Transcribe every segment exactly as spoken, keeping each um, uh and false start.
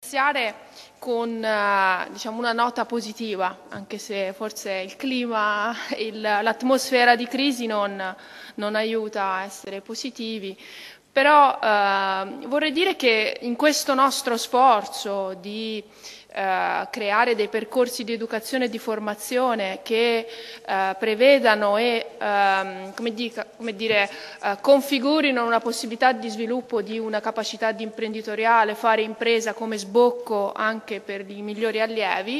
Iniziare con eh, diciamo una nota positiva, anche se forse il clima, l'atmosfera di crisi non, non aiuta a essere positivi, però eh, vorrei dire che in questo nostro sforzo di eh, creare dei percorsi di educazione e di formazione che eh, prevedano e ehm, come, dica, come dire, eh, configurino una possibilità di sviluppo di una capacità di imprenditoriale, fare impresa come sbocco anche per i migliori allievi,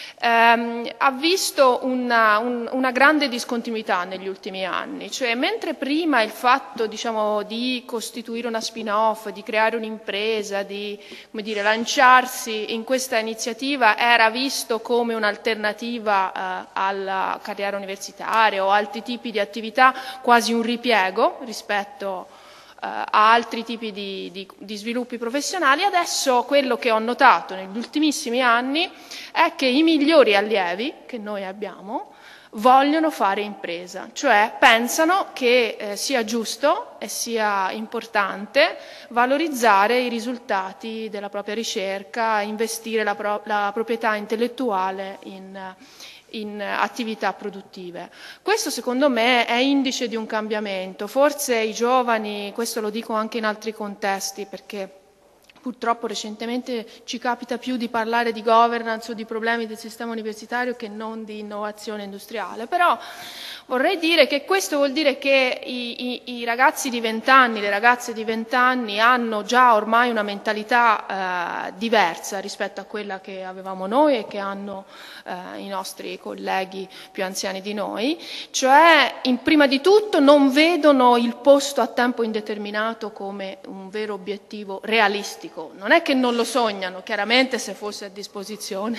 ehm, ha visto una, un, una grande discontinuità negli ultimi anni, cioè mentre prima il fatto diciamo, di costituire una spin-off, di creare un'impresa, di come dire, lanciarsi in questa iniziativa era visto come un'alternativa eh, alla carriera universitaria o altri tipi di attività, quasi un ripiego rispetto a altri tipi di, di, di sviluppi professionali. Adesso quello che ho notato negli ultimissimi anni è che i migliori allievi che noi abbiamo vogliono fare impresa, cioè pensano che eh, sia giusto e sia importante valorizzare i risultati della propria ricerca, investire la, pro la proprietà intellettuale in in attività produttive. Questo secondo me è indice di un cambiamento. Forse i giovani, questo lo dico anche in altri contesti perché purtroppo recentemente ci capita più di parlare di governance o di problemi del sistema universitario che non di innovazione industriale, però vorrei dire che questo vuol dire che i, i, i ragazzi di vent'anni, le ragazze di vent'anni hanno già ormai una mentalità eh, diversa rispetto a quella che avevamo noi e che hanno eh, i nostri colleghi più anziani di noi, cioè in, prima di tutto non vedono il posto a tempo indeterminato come un vero obiettivo realistico. Non è che non lo sognano, chiaramente se fosse a disposizione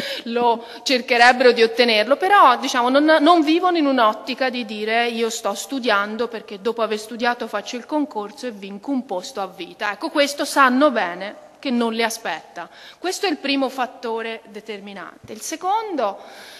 lo cercherebbero di ottenerlo, però diciamo, non, non vivono in un'ottica di dire io sto studiando perché dopo aver studiato faccio il concorso e vinco un posto a vita. Ecco, questo sanno bene che non li aspetta. Questo è il primo fattore determinante. Il secondo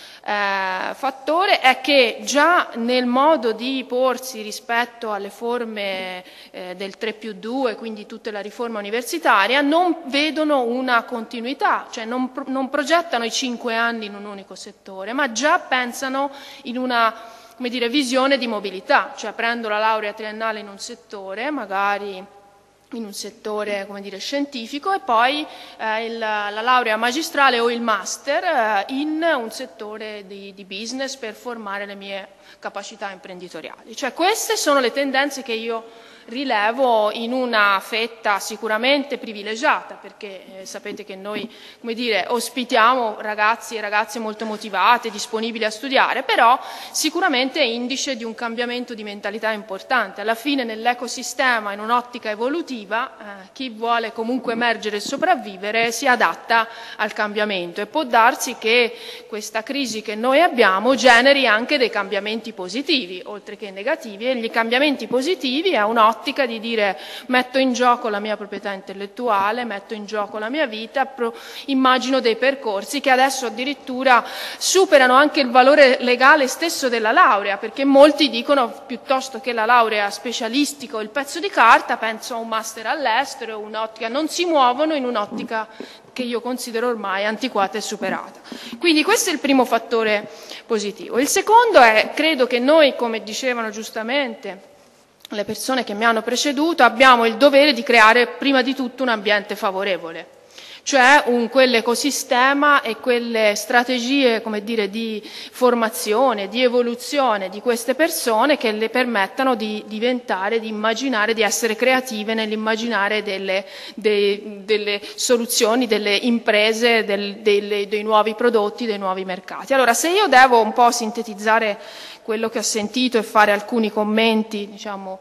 Eh, fattore è che già nel modo di porsi rispetto alle forme eh, del tre più due, quindi tutta la riforma universitaria, non vedono una continuità, cioè non, pro non progettano i cinque anni in un unico settore, ma già pensano in una come dire, visione di mobilità, cioè prendo la laurea triennale in un settore, magari in un settore come dire, scientifico e poi eh, il, la laurea magistrale o il master eh, in un settore di, di business per formare le mie capacità imprenditoriali. Cioè queste sono le tendenze che io rilevo in una fetta sicuramente privilegiata, perché eh, sapete che noi come dire, ospitiamo ragazzi e ragazze molto motivate, disponibili a studiare, però sicuramente è indice di un cambiamento di mentalità importante. Alla fine nell'ecosistema, in un'ottica evolutiva, eh, chi vuole comunque emergere e sopravvivere si adatta al cambiamento e può darsi che questa crisi che noi abbiamo generi anche dei cambiamenti positivi, oltre che negativi, e gli cambiamenti positivi è un'ottica ottica di dire metto in gioco la mia proprietà intellettuale, metto in gioco la mia vita, pro, immagino dei percorsi che adesso addirittura superano anche il valore legale stesso della laurea, perché molti dicono piuttosto che la laurea specialistica o il pezzo di carta penso a un master all'estero, un'ottica, non si muovono in un'ottica che io considero ormai antiquata e superata. Quindi questo è il primo fattore positivo. Il secondo è, credo che noi, come dicevano giustamente le persone che mi hanno preceduto, abbiamo il dovere di creare prima di tutto un ambiente favorevole, cioè un, quell'ecosistema e quelle strategie come dire, di formazione, di evoluzione di queste persone che le permettano di diventare, di immaginare, di essere creative nell'immaginare delle, de, delle soluzioni, delle imprese, del, delle, dei nuovi prodotti, dei nuovi mercati. Allora, se io devo un po' sintetizzare quello che ho sentito e fare alcuni commenti, diciamo,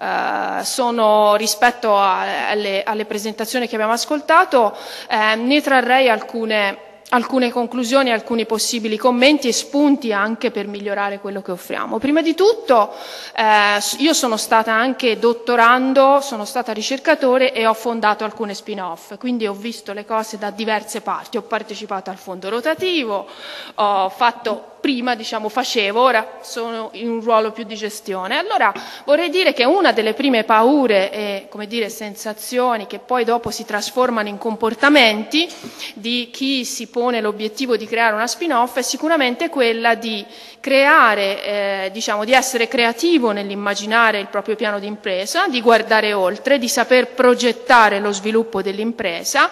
eh, sono rispetto a, alle, alle presentazioni che abbiamo ascoltato, eh, ne trarrei alcune, alcune conclusioni, alcuni possibili commenti e spunti anche per migliorare quello che offriamo. Prima di tutto, eh, io sono stata anche dottorando, sono stata ricercatore e ho fondato alcune spin-off, quindi ho visto le cose da diverse parti, ho partecipato al fondo rotativo, ho fatto prima diciamo, facevo, ora sono in un ruolo più di gestione. Allora vorrei dire che una delle prime paure e come dire, sensazioni che poi dopo si trasformano in comportamenti di chi si pone l'obiettivo di creare una spin-off è sicuramente quella di creare, eh, diciamo, di essere creativo nell'immaginare il proprio piano di impresa, di guardare oltre, di saper progettare lo sviluppo dell'impresa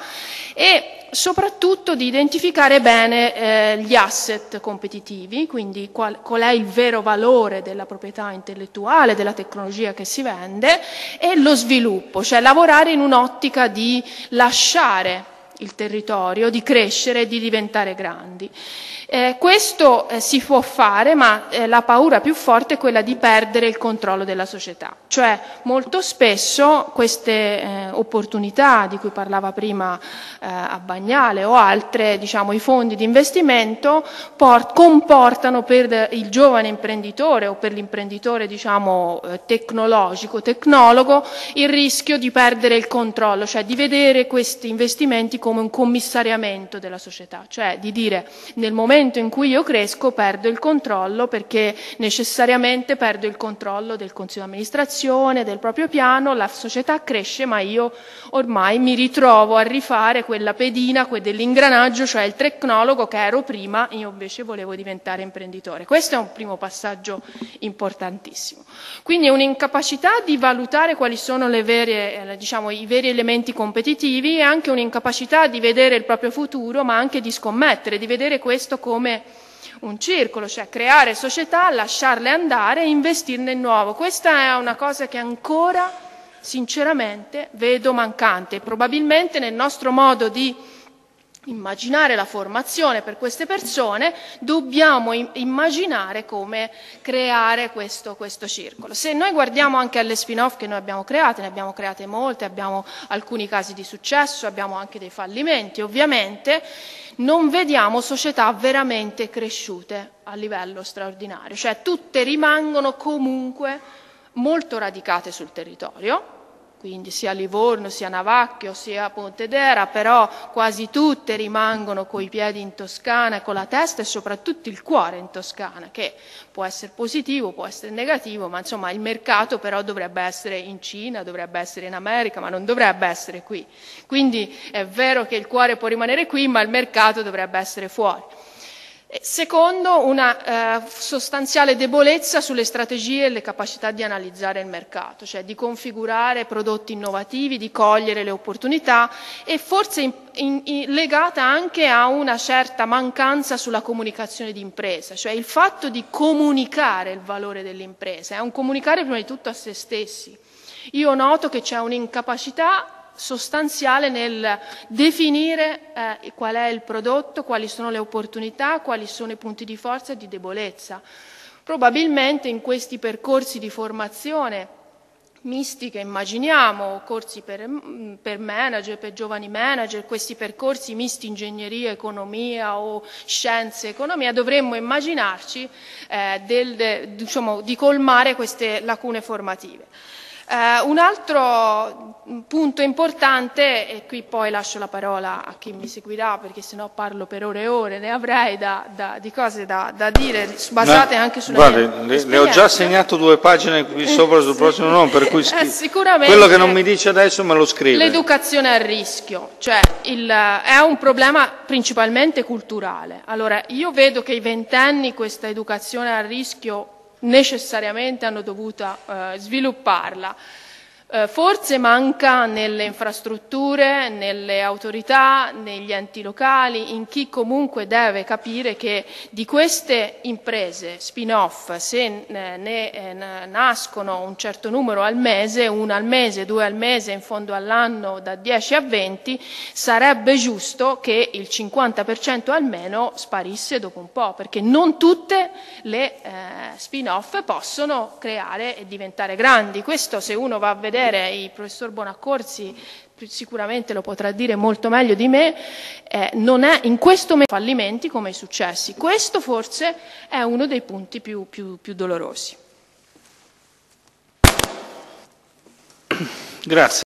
e soprattutto di identificare bene eh, gli asset competitivi, quindi qual, qual è il vero valore della proprietà intellettuale, della tecnologia che si vende e lo sviluppo, cioè lavorare in un'ottica di lasciare il territorio, di crescere, di diventare grandi. Eh, questo eh, si può fare, ma eh, la paura più forte è quella di perdere il controllo della società. Cioè, molto spesso queste eh, opportunità di cui parlava prima eh, a Bagnale o altre, diciamo, i fondi di investimento port- comportano per il giovane imprenditore o per l'imprenditore, diciamo, eh, tecnologico, tecnologo, il rischio di perdere il controllo, cioè di vedere questi investimenti come un commissariamento della società, cioè di dire nel momento in cui io cresco perdo il controllo perché necessariamente perdo il controllo del consiglio di amministrazione, del proprio piano, la società cresce ma io ormai mi ritrovo a rifare quella pedina, quel dell'ingranaggio, cioè il tecnologo che ero prima, io invece volevo diventare imprenditore. Questo è un primo passaggio importantissimo. Quindi è un'incapacità di valutare quali sono le vere, diciamo, i veri elementi competitivi e anche un'incapacità di vedere il proprio futuro ma anche di scommettere, di vedere questo come un circolo, cioè creare società, lasciarle andare e investirne in nuovo. Questa è una cosa che ancora, sinceramente, vedo mancante. Probabilmente nel nostro modo di immaginare la formazione per queste persone dobbiamo immaginare come creare questo, questo circolo. Se noi guardiamo anche alle spin-off che noi abbiamo create, ne abbiamo create molte, abbiamo alcuni casi di successo, abbiamo anche dei fallimenti, ovviamente non vediamo società veramente cresciute a livello straordinario, cioè tutte rimangono comunque molto radicate sul territorio, quindi sia Livorno, sia Navacchio, sia Pontedera, però quasi tutte rimangono coi piedi in Toscana e con la testa e soprattutto il cuore in Toscana, che può essere positivo, può essere negativo, ma insomma il mercato però dovrebbe essere in Cina, dovrebbe essere in America, ma non dovrebbe essere qui. Quindi è vero che il cuore può rimanere qui, ma il mercato dovrebbe essere fuori. Secondo, una eh, sostanziale debolezza sulle strategie e le capacità di analizzare il mercato, cioè di configurare prodotti innovativi, di cogliere le opportunità e forse in, in, in, legata anche a una certa mancanza sulla comunicazione di impresa, cioè il fatto di comunicare il valore dell'impresa, è un comunicare prima di tutto a se stessi. Io noto che c'è un'incapacità sostanziale nel definire eh, qual è il prodotto, quali sono le opportunità, quali sono i punti di forza e di debolezza. Probabilmente in questi percorsi di formazione misti che immaginiamo, corsi per, per manager, per giovani manager, questi percorsi misti ingegneria, economia o scienze, economia, dovremmo immaginarci eh, del, de, diciamo, di colmare queste lacune formative. Uh, un altro punto importante, e qui poi lascio la parola a chi mi seguirà perché sennò parlo per ore e ore, ne avrei da, da, di cose da, da dire basate no, anche sulla guarda, mia le, le ho già segnato due pagine qui sopra sul prossimo nome, per cui eh, sicuramente quello che non mi dice adesso me lo scrive. L'educazione al rischio, cioè il, è un problema principalmente culturale. Allora, io vedo che i ventenni questa educazione al rischio necessariamente hanno dovuto eh, svilupparla. Eh, forse manca nelle infrastrutture, nelle autorità, negli enti locali, in chi comunque deve capire che di queste imprese spin-off, se ne, ne nascono un certo numero al mese, una al mese, due al mese, in fondo all'anno da dieci a venti, sarebbe giusto che il cinquanta per cento almeno sparisse dopo un po', perché non tutte le eh, spin-off possono creare e diventare grandi. Questo, se uno va a vedere, il professor Bonaccorsi sicuramente lo potrà dire molto meglio di me, eh, non è in questo momento fallimenti come i successi. Questo forse è uno dei punti più, più, più dolorosi. Grazie.